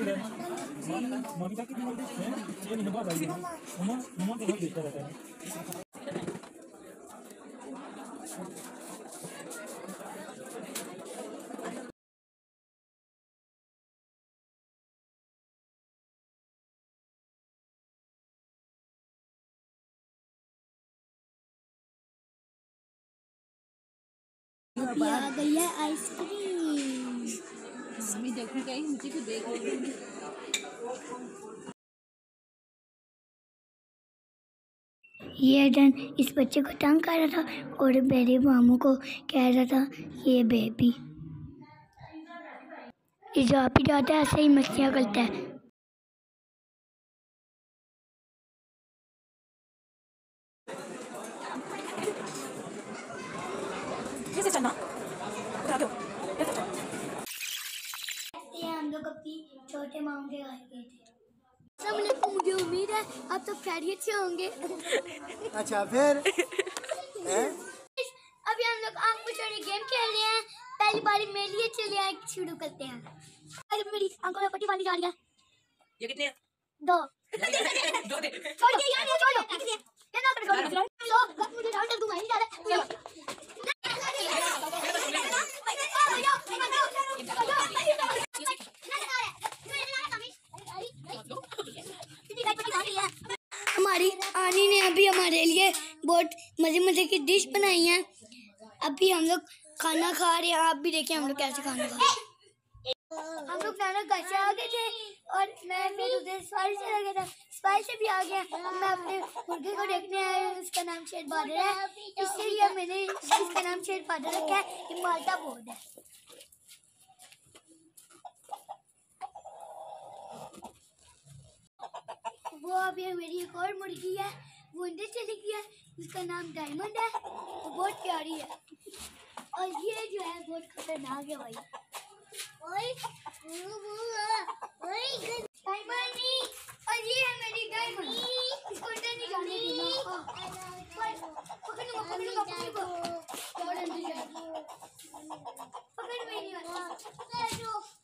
आ गई है ice cream. Mummy देखने गई, मुझे को देख रही। ये डन इस बच्चे को तंग कर रहा था और मेरे मामू को कह रहा था ये बेबी। ये जहाँ भी जाता है ऐसे ही मस्तियाँ करता है। हम लोग अपनी छोटे मामू के घर गए थे। मुझे उम्मीद है आप सब खैरियत से होंगे। अच्छा फिर अभी हम लोग आंख छोटे गेम खेल रहे हैं। पहली बारी मेरे लिए चलिए आए शुरू करते हैं। अरे मेरी आंखों में पट्टी बांधी जा रही है। ये कितने हैं? 2 छोड़ दे यार, ये छोड़ दो। क्या ना करो लो मुझे डाल दे, तू वहीं जा रहा है। हमारी आनी ने अभी हमारे लिए बहुत मजे मजे की डिश बनाई है। अभी हम लोग खाना खा रहे हैं। आप भी देखिए हम लोग कैसे खाना खा रहे हैं। हम लोग नाना घर से आ गए थे और मैं फिर उधर स्पाइस से लगे था। स्पाइस से भी आ गया। मैं अपने मुर्गे को देखने आया हूँ। उसका नाम शेर बादल है, इसलिए मैंने इसका नाम शेर बादल रखा है। ये माल्टा बोर्ड है। वो अभी मेरी एक और मुर्गी है, वो अंदर चली गई है। उसका नाम डायमंड है, वो बहुत प्यारी है। और ये जो है बहुत खतरनाक है भाई। डायमंड और ये है मेरी डायमंड। इसको अंदर नहीं जाने देना। पकड़ूंगा पकड़ूंगा पकड़ूंगा। पकड़ में नहीं आता।